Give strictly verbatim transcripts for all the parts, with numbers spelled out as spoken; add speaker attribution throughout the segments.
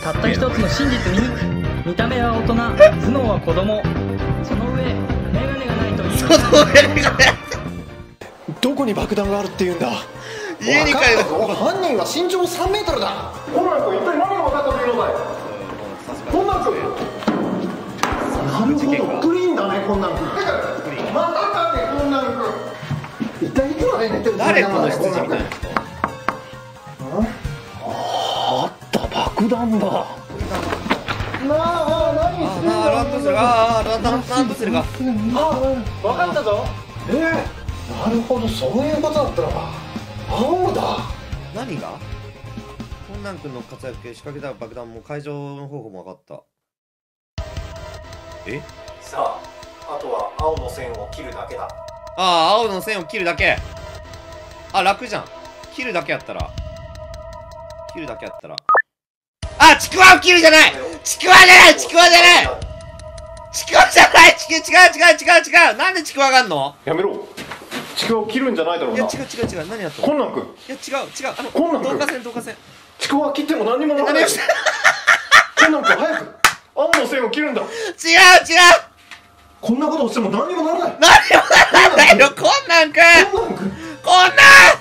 Speaker 1: たった一つの真実に見た目は大人、頭脳は子供、その上メガネがないといい。
Speaker 2: その上メガネ
Speaker 3: どこに爆弾があるって言うんだ。
Speaker 2: 家に帰る。
Speaker 3: 犯人は身長さんメートルだ。
Speaker 4: コナン君、一体何が分かったというのだい。コナン君、なるほど、クリーンだね、コナン君。またかね、コナン君。一体いつまで寝てる。
Speaker 2: 誰この羊みたいな人。
Speaker 3: あった爆弾だ。
Speaker 4: なあ、何してんだ。
Speaker 2: ああ、ランドセルが、ああ、ランランドセルが。
Speaker 4: あ、分かったぞ。ええ、なるほど、そういうことだったのか。青だ。
Speaker 2: 何が？コナン君の活躍で仕掛けた爆弾も解除の方法も分かった。え？
Speaker 5: さあ、あとは青の線を切るだけだ。
Speaker 2: ああ、青の線を切るだけ。あ、楽じゃん。切るだけやったら。切るだけやったら。あ、ちくわを切るじゃない。ちくわじゃない。ちくわじゃない。ちくわじゃない。ちく違う違う違う違う。なんでちくわがあんの？
Speaker 4: やめろ。ちくわを切るんじゃないだろうな。
Speaker 2: いや違う違う違う。何やったの？
Speaker 4: コナン君。
Speaker 2: いや違う違う。あの
Speaker 4: コナン君。
Speaker 2: 導火線導火線。
Speaker 4: ちくわ切っても何にもならない。コナン君、早く青の線を切るんだ。違う違う。こんなことをしても何にもならない。
Speaker 2: 何にもならないの。コナン君。
Speaker 4: コナン君。
Speaker 2: コナン。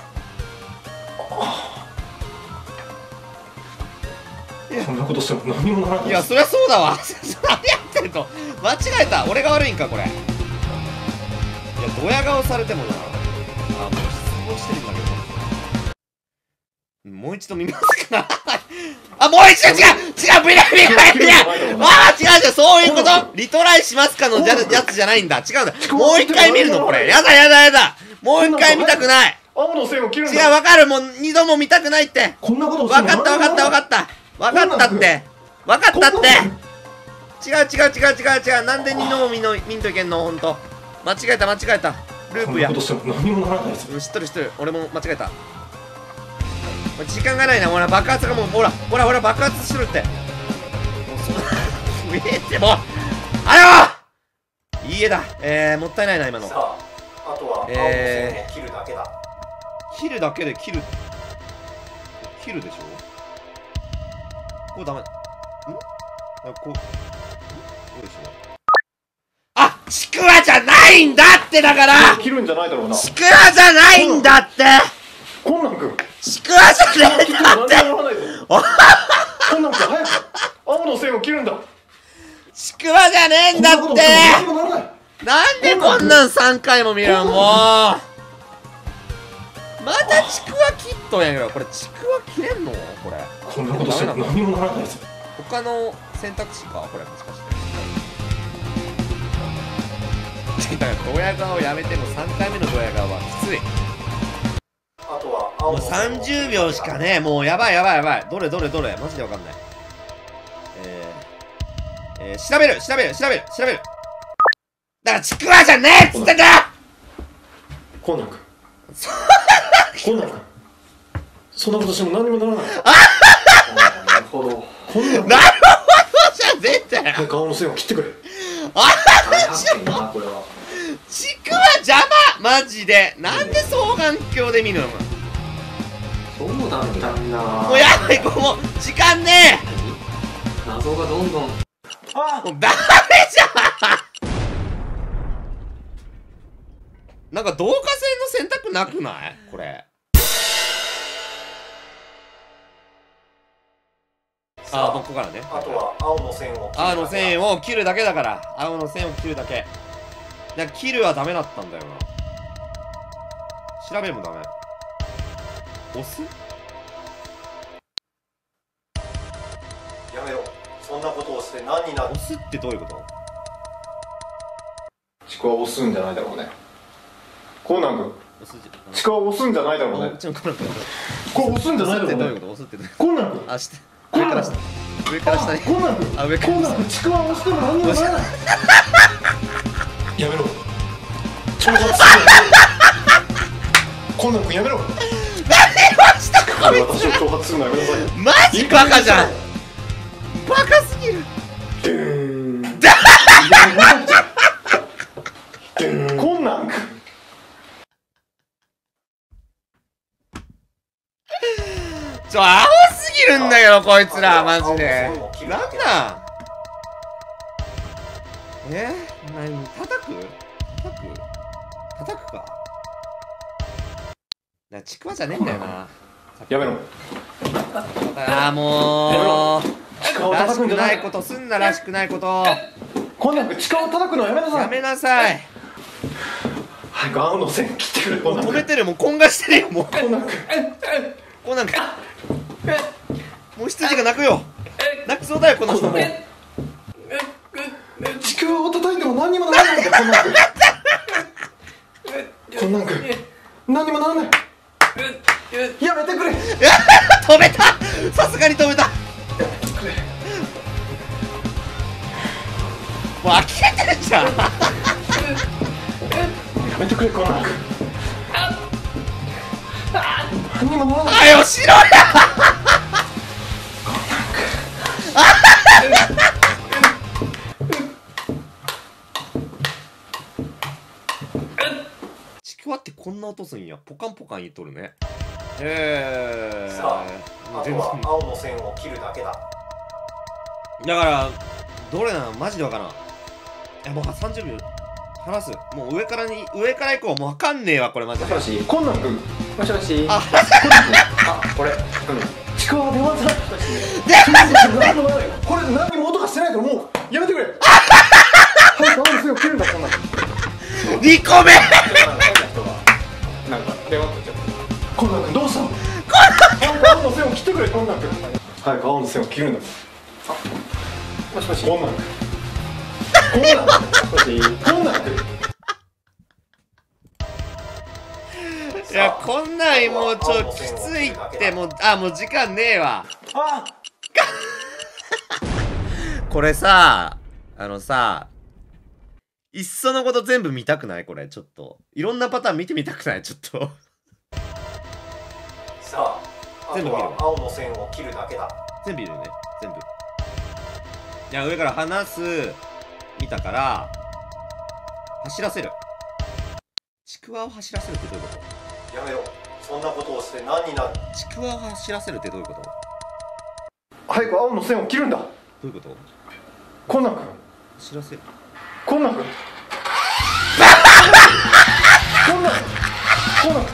Speaker 4: こんなことしても何にもならない。
Speaker 2: いや、そりゃそうだわ。何やってんの。間違えた。俺が悪いんかこれ。いや、ドヤ顔されてもな。あ、もう失望してるんだけど。もう一度見ますか。あ、もう一度違う違う。見ない見ない見ない。ああ、違う違う。そういうこと。リトライしますかのじゃやつじゃないんだ。違うんだ。もう一回見るのこれ。やだやだやだ。もう一回見たくない。
Speaker 4: 青の線を切るんだ。
Speaker 2: 違う、わかる。もう二度も見たくないって。
Speaker 4: こんなことを
Speaker 2: わかったわかったわかった。わかったってわかったって。違う違う違う違う違う。なんで二度も見の見んといけんの。ほんと間違えた間違えた。ループや。
Speaker 4: こんなことしても何にもならないです。
Speaker 2: うん、知っとる知っとる。俺も間違えた。時間がないな。ほら爆発がもうほらほらほら爆発しろって。もうそんな見えてもあよ。いい絵だ。えー、もったいないな今の。
Speaker 5: さあ、あとは青の線を切るだけだ。
Speaker 2: 切るだけで切る切るでしょ。こうダメ。ん？あ、こう。どうでしょう。あ、ちくわじゃないんだってだから。
Speaker 4: 切るんじゃないだろうな。
Speaker 2: ちくわじゃないんだって。
Speaker 4: コナン君。
Speaker 2: ちくわじゃないんだって。
Speaker 4: コナン君、早く青の線を切るんだ。
Speaker 2: ちくわじゃねえんだって。なんでこんなんさんかいも見るの。もうまたちくわ切っとんやけど、これちくわ切れんのこれ。
Speaker 4: こんなことしても何にもならないです。
Speaker 2: 他の選択肢かこれもしかして。だからドヤ顔やめて。もさんかいめのドヤ顔はきつい。
Speaker 5: あとは青
Speaker 2: もう
Speaker 5: の線を
Speaker 2: さんじゅうびょうしかねえ。もうやばいやばいやばい。どれどれどれマジでわかんない。えー、えー、調べる調べる調べる調べる。だからちくわじゃねえっつってんだよ。
Speaker 4: コナン君。コナン君。そんなことしても何にもならない。なるほど。コナン君。
Speaker 2: なるほどじゃねえんだよ。
Speaker 4: 顔の線を切ってくれ。
Speaker 2: あ
Speaker 5: 大発見だな、これは。
Speaker 2: ちくわ邪魔マジで。なんで双眼鏡で見るの。
Speaker 5: そうなんだな。
Speaker 2: もうやばい。もう時間ねえ。
Speaker 5: 謎がどんどん。
Speaker 4: あ
Speaker 2: もうダメじゃん。なんか導火線の選択なくないこれ。ああ、もうここからね。
Speaker 5: あとは青の線を切るだけだ。
Speaker 2: 青の線を切るだけだから。青の線を切るだけだから。切るはダメだったんだよな。調べるもダメ。押す。
Speaker 5: やめろ。そんなことをして何になる。
Speaker 2: 押すってどういうこと。
Speaker 4: ちくわを押すんじゃないだろうね。コナン君。
Speaker 2: 押すじ
Speaker 4: ちくわを押すんじゃないだろうね。
Speaker 2: うちのコナン君。
Speaker 4: これ押すんじゃないだろうね。
Speaker 2: 押すってどういうこと。押すってどういうこ
Speaker 4: コナン君。
Speaker 2: と。あ、して上から下。上から下に。
Speaker 4: コナン君。
Speaker 2: あ、上から下。
Speaker 4: コナン君、ちくわを押しても何にもならない。やめろ。挑発する。コナン君やめろ。
Speaker 2: 何をしたこい
Speaker 4: 私を挑発するのやめなさい。
Speaker 2: つ。マジバカじゃん。バカすぎる。
Speaker 4: でーん。コナン君。
Speaker 2: ちょ、青すぎ切るんだけどこいつらマジで。なんなんえ何叩く叩く叩くかな。ちくわじゃねえんだよな。
Speaker 3: やめろ。
Speaker 2: ああもうらしくないことすんな。らしくないこと。
Speaker 3: こんなんちくわを叩くのやめなさい。
Speaker 2: やめなさい。
Speaker 3: 早く青の線切ってくれ。こんなん
Speaker 2: 止めてる。もうこんがしてるよ。もう
Speaker 3: こんなんく
Speaker 2: こんなんかもう羊が鳴くよ。泣きそうだよこの人も。
Speaker 3: ちくわを叩いても何にもならないんだよ。こんなんくこんなんく何にもならない。やめてくれ。
Speaker 2: 止めた。さすがに止めた。もう呆れてるじゃん。
Speaker 3: やめてくれ。こんなんく何にもならない。
Speaker 2: はよしろや。ちくわってこんな音すんや。ポカンポカン言っとるね。えー、
Speaker 5: さあ、あとは青の線を切るだけだ。
Speaker 2: だからどれなのマジでわからん。いやもうさんじゅうびょう話す。もう上からに上から行こう。もうわかんねえわこれマジで。
Speaker 3: もしもし、こんなんくもしもし。
Speaker 2: あ、
Speaker 3: あ、これ、うん、ちくわは出ますな。何もならないよ。これ何にも音がしてないからもうやめてくれ。早く青の線を切るんだ。こんなん
Speaker 2: にこめ。
Speaker 3: なんか電話取っちゃった。こんなんくどうしたの。早く青の線を切ってくれ。こんなんく早く青の線を切るんだ。あ、もしもし。こんなんくこんなんくもしもし。こんなんく
Speaker 2: いやこんなんもうちょっときついって。もうあもう時間ねえわ。
Speaker 3: あ
Speaker 2: これさあのさいっそのこと全部見たくない。これちょっといろんなパターン見てみたくない。ちょっと
Speaker 5: さあ、あとは青の線を切るだけだ。
Speaker 2: 全部いるよね。全部。いや上から離す見たから走らせる。ちくわを走らせるってどういうこと。
Speaker 5: やめろ。そんなことをして何になる。
Speaker 2: ちくわを走らせるってどういうこと。ど
Speaker 3: 早く青の線を切るんだ。
Speaker 2: ういうこと。
Speaker 3: こんなんく
Speaker 2: 走らせる。
Speaker 3: こんなんくこんなんこんなん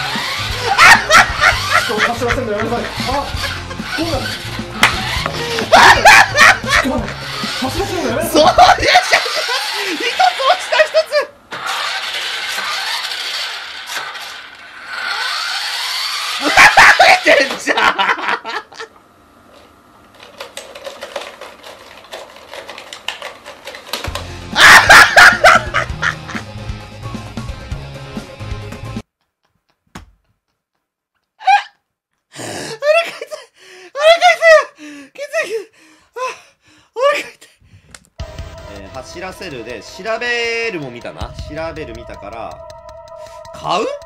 Speaker 3: 人を走らせるのやめなさい。あ、こんなんこんなん走らせるのやめなさい。
Speaker 2: そうでしょ。一つ落ちた。一つ増えてんじゃん。走らせるで調べるも見たな。調べる見たから買う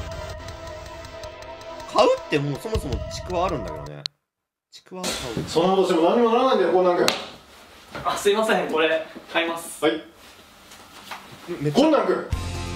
Speaker 2: 買うってもうそもそもちくわあるんだけどね。ちくわ買う。
Speaker 3: そんなことしても何もならないんだよ。こんなんく
Speaker 1: あ、すいません、これ買います。
Speaker 3: はい。
Speaker 2: めっちゃ
Speaker 3: こんなんく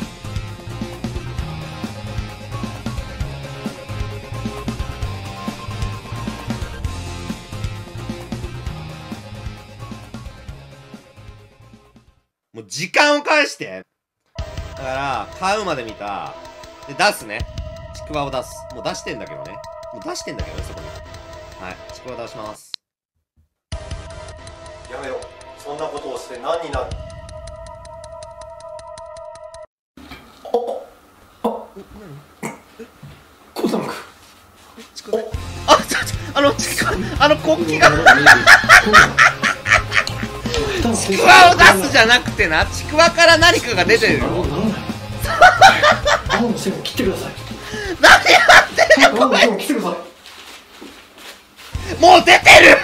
Speaker 2: もう時間を返して。だから買うまで見たで出すね。ちくわを出す。もう出してんだけどね。もう出してんだけどねそこに。はいちくわ出します。
Speaker 5: やめろ。そんなことをして何になる。
Speaker 3: こんなんく
Speaker 2: ちくわあちょちょあのちくわあの国旗がちくわを出すじゃなくてな、ちくわから何かが出てるよ。
Speaker 3: 青の線を切ってください。
Speaker 2: 何やってんのこれ。
Speaker 3: 青の線を切ってくださ
Speaker 2: もう出てる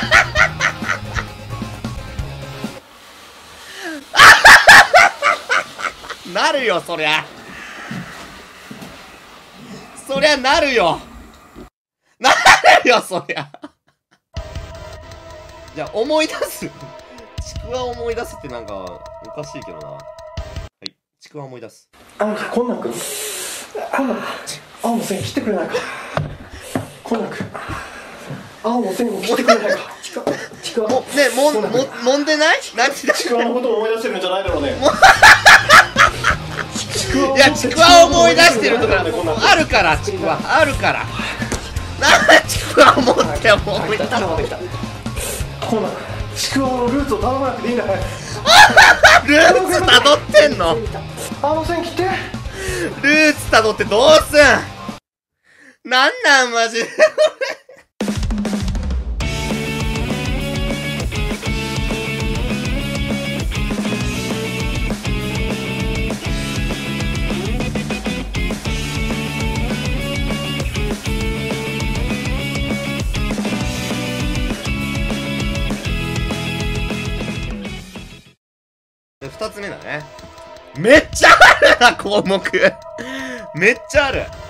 Speaker 2: なるよそりゃ。そりゃなるよ。なるよそりゃ。じゃあ思い出す。ちくわを思い出すってなんかおかしいけどな。はい、ちくわ思い出す。
Speaker 3: い。あ、こんなんくこんなんく青の線切ってくれないか。こんなんく青の線を切ってくれないか。ちくわちくわ
Speaker 2: もねもんも揉んでない？何で
Speaker 3: ちくわのことを思い出してるんじゃないだろうね。
Speaker 2: いやちくわを思い出してるとかあるからちくわあるから。なんでちくわを持って思い出したの？
Speaker 3: こんなちくわのルーツを頼まなくていいんだよ。
Speaker 2: ルーツたどってんの？
Speaker 3: あの線切って。
Speaker 2: ルーツたどってどうすん？なんなんマジで。二つ目だね。めっちゃあるな項目。めっちゃある。